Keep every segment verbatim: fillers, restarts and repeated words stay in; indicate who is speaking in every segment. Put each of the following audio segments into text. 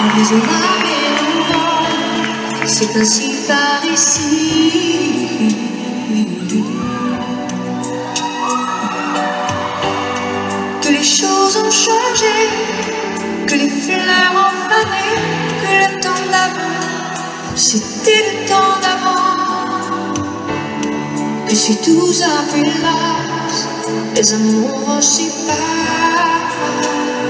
Speaker 1: raisonnable et longtemps, c'est ainsi par ici. Que les choses ont changé, que les fleurs ont fané, que le temps d'avant, c'était le temps d'avant. Que si tout a pris l'âge, les amours aussi passent.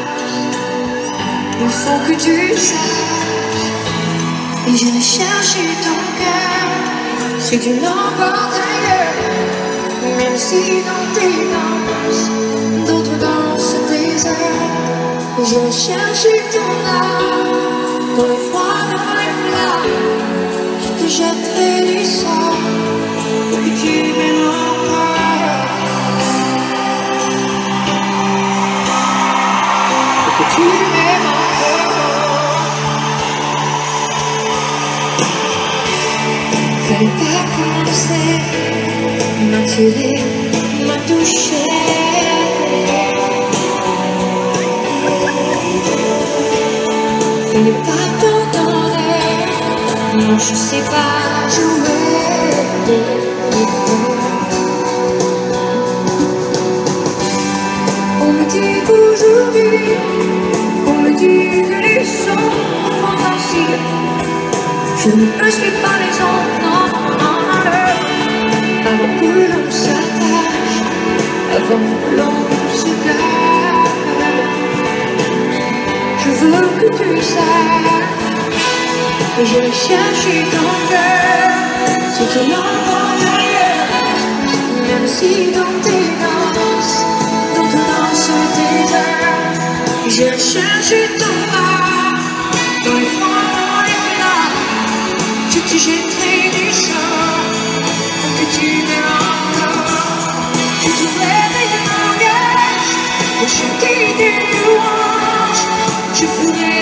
Speaker 1: Il faut que tu saches, et j'irai chercher ton cœur, si tu l'emportes ailleurs. Même si dans tes danses, d'autres dansent des heures, j'irai chercher ton âme, dans le froid, dans les flammes, je te jetterai du sang, pour que tu m'aimes encore, pour que tu m'aimes encore. Fallait pas commencer, m'attirer, m'a touché. Fallait pas t'entendre, non je sais pas jouer. On me dit qu'aujourd'hui, on me dit que les sons font ainsi. Je ne me suis pas les autres, non, non, non. Avant que l'on s'attache, avant que l'on se cache, je veux que tu saches que j'ai cherché ton cœur, si tu l'envoies ailleurs. Même si dans tes danses, dans ton danse tes heures, j'ai cherché ton âme, dans les froids, dans les flammes, je te jetterai du sang, pour que tu m'aimes encore. Je te ferai des langages, pour chanter des louanges, je ferai